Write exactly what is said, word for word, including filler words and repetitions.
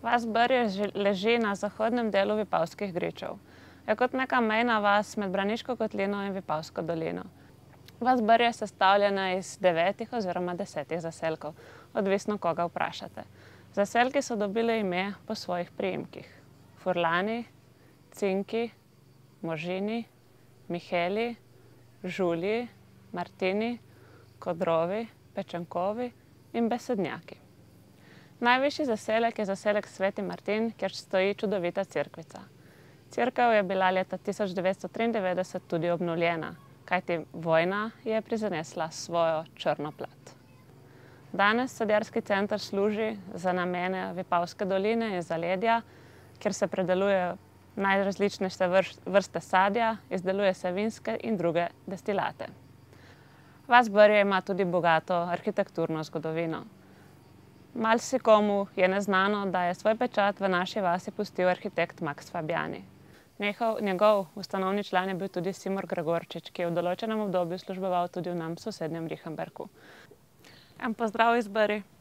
Vas Brje leži na zahodnem delu Vipavskih gričev. Je kot neka mejna vas med Braniško kotlino in Vipavsko dolino. Vas Brje je sestavljena iz devetih oziroma desetih zaselkov, odvisno koga vprašate. Zaselki so dobili ime po svojih priimkih. Furlani, Cinki, Možini, Miheli, Žulji, Martini, Kodrovi, Pečenkovi in Besednjaki. Najvišji zaselek je zaselek Sveti Martin, kjer stoji čudovita cerkvica. Cerkev je bila leta tisoč devetsto triindevetdeset tudi obnovljena, kajti vojna je prizanesla svojo črno plat. Danes sadjarski center služi za namene Vipavske doline in zaledja, kjer se predelujejo najrazličnejše vrste sadja, izdeluje se vinske in druge destilate. Vas Brje ima tudi bogato arhitekturno zgodovino. Marsikomu je neznano, da je svoj pečat v naši vasi pustil arhitekt Max Fabiani. Njegov, njegov ustanovni član je bil tudi Simon Gregorčič, ki je v določenem obdobju služboval tudi v nam sosednjem Rihenberku. En pozdrav iz Brij.